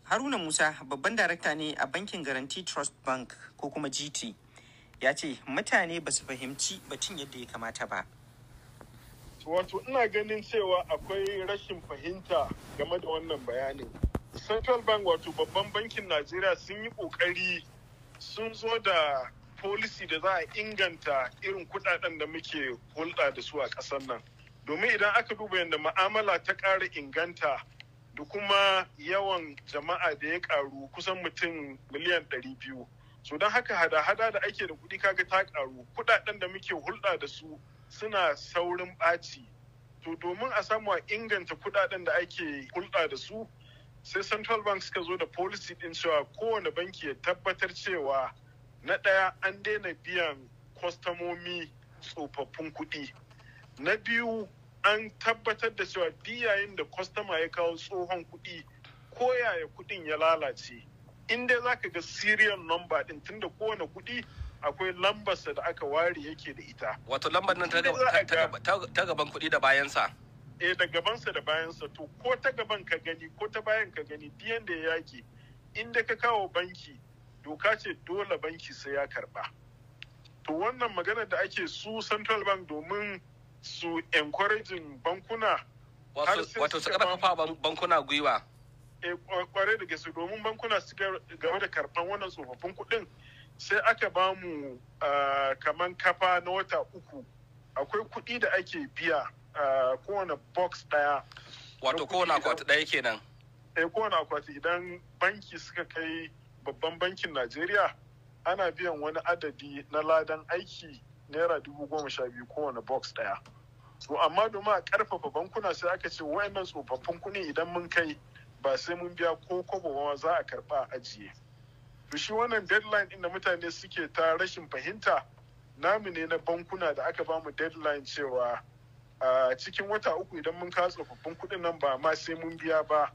Haruna Musa babban darakta ne a bankin Guaranty Trust Bank ko kuma GT ya ce mutane ba su fahimci batun yadda ya kamata ba. Wato ina ganin cewa akwai rashin fahimta game da wannan bayanin. Central Bank wato babban bankin Najeriya sun yi ƙoƙari sun zo da policy da za a inganta irin kudaden da muke hulɗa da su a ƙasar nan. Domin idan aka duba yadda ma'amala ta ƙara inganta da kuma yawan jama'a da ya ƙaru kusan mutum miliyan 200. So don haka hada-hada da ake da kuɗi kaga ta ƙaru. Kudaden da muke hulɗa da su suna saurin ɓaci. To domin a samu a inganta kudaden da ake hulɗa da su, sai Central Bank suka zo da policy ɗin cewa kowane banki ya tabbatar cewa na ɗaya an daina biyan kwastamomi tsofaffin kuɗi. Na biyu an tabbatar da cewa yayin da kwastama ya kawo tsohon kuɗi ko yaya kuɗin ya lalace. In dai za ka ga serial number ɗin tunda kowane kuɗi akwai lambarsa da aka ware yake da ita. Wato lambar nan ta gaban kuɗi da bayansa? Da gabansa da bayansa. To ko ta gaban ka gani ko ta bayan ka gani biyan da ya yake inda ka kawo banki doka ce dole banki sai ya karba. To wannan magana da ake su Central Bank domin su encouraging bankuna. Wato su kafa bankuna gwiwa. Kware da gaske domin bankuna su game da karban wannan tsofaffin kuɗin. Sai aka ba mu kaman kafa na wata 3 akwai kuɗi da ake biya kowane box ɗaya. Wato kowane akwati ɗaya kenan. Kowane akwati idan banki suka kai babban bankin Najeriya ana biyan wani adadi na ladan aiki naira 12,000 kowane box ɗaya. So amma domin a ƙarfafa bankuna sai aka ce wayannan tsofaffin kuɗi idan mun kai ba sai mun biya ko kobo ba za a karɓa ajiye. To shi wannan deadline ɗin da mutane suke ta rashin fahimta namu ne na bankuna da aka bamu deadline cewa a cikin wata 3 idan mun kawo tsofaffin kuɗin nan ba ma sai mun biya ba.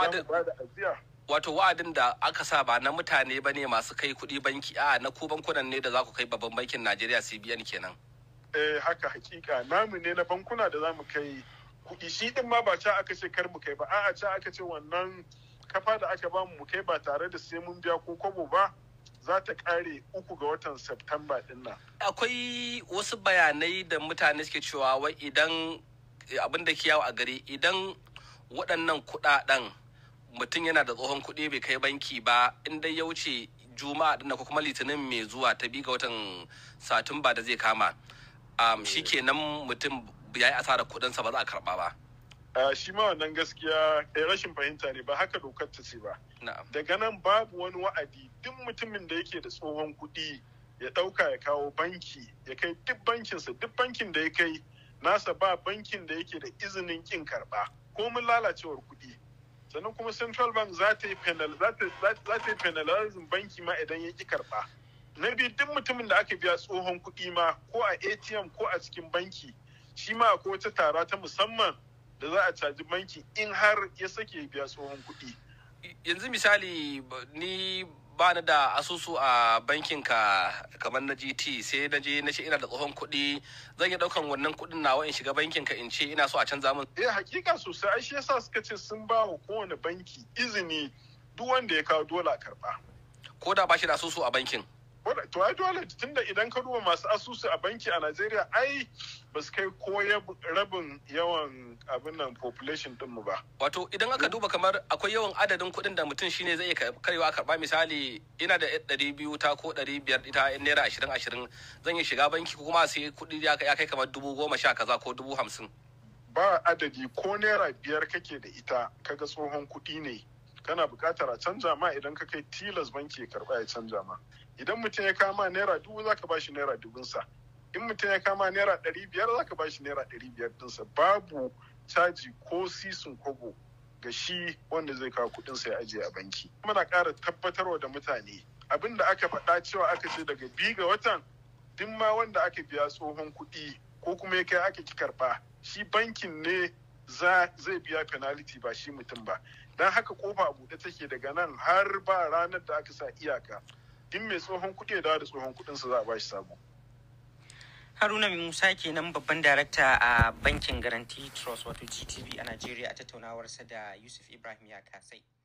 Wato wa'adin da aka sa ba na mutane ba ne masu kai kuɗi banki na ku bankunan ne da za ku kai babban bankin Najeriya CBN kenan. Haka hakika namu ne na bankuna da za mu kai kuɗi shi ɗin ma ba ca aka ce kar mu kai ba ca aka ce wannan kafa da aka bamu mu kai ba tare da sai mun biya ko kobo ba za ta kare 3 ga watan Septemba din nan. Akwai wasu bayanai da mutane suke cewa wai idan abin da ke yawo a gari idan waɗannan kuɗaɗen mutum yana da tsohon kuɗi bai kai banki ba in dai ya wuce Juma'a din ko kuma Litinin mai zuwa ta 2 ga watan Satumba da zai kama shi kenan mutum ya yi asarar kuɗinsa ba za a karɓa ba. Shi ma wannan gaskiya rashin fahimta ne ba haka dokar ta ce ba. Daga nan babu wani wa'adi duk mutumin da yake da tsohon kuɗi ya ɗauka ya kawo banki ya kai duk bankinsa duk bankin da ya kai nasa ba bankin da yake da izinin kin karɓa ko mun lalacewar kuɗi. Sannan kuma Central Bank za ta yi penalizing banki ma idan ya ki karɓa. Na biyu duk mutumin da aka biya tsohon kuɗi ma ko a ATM ko a cikin banki shi ma akwai wata tara ta musamman da za a caji banki in har ya sake biya tsohon kuɗi. Yanzu misali ni ba ni da asusu a bankin ka kamar na GT sai na je na ce ina da tsohon kuɗi zan yi ɗaukan wannan kuɗin nawa in shiga bankin ka in ce ina so a canza min. Hakika sosai ai shi yasa suka ce sun ba wa kowane banki izini duk wanda ya kawo dole a karɓa. Ko da ba shi da asusu a bankin. To ai dole tunda idan ka duba masu asusu a banki a Najeriya ai ba su kai ko rabin yawan abin nan population din mu ba. Wato idan aka duba kamar akwai yawan adadin kuɗin da mutum shine zai karewa a karɓa misali ina da 200 ta ko 500 ita naira 20 zan yi shiga banki ko kuma sai kuɗi ya kai kamar 10,000 kaza ko 50,000. Ba adadi ko naira 5 kake da ita kaga tsohon kuɗi ne kana buƙatar a canja ma idan ka kai tilas banki ya karɓa ya canja ma. Idan mutum ya kama naira 1,000 za ka ba shi naira 1,000 in mutum ya kama naira 500 za ka ba shi naira 500 ɗinsa babu caji ko sisin kobo ga shi wanda zai kawo kuɗinsa ya ajiye a banki. Muna ƙara tabbatarwa da mutane abin da aka faɗa cewa aka ce daga 2 ga watan duk ma wanda aka biya tsohon kuɗi ko kuma ya kai aka ki karɓa shi bankin ne zai biya penalty ba shi mutum ba. Don haka kofa a buɗe take daga nan har ba ranar da aka sa iyaka. In mai tsohon kuɗi ya dawo da tsohon kuɗinsa za a ba shi sabo. Haruna Musa kenan babban darakta a bankin Guaranty Trust wato GTB a Najeriya a tattaunawarsa da Yusuf Ibrahim ya kasai.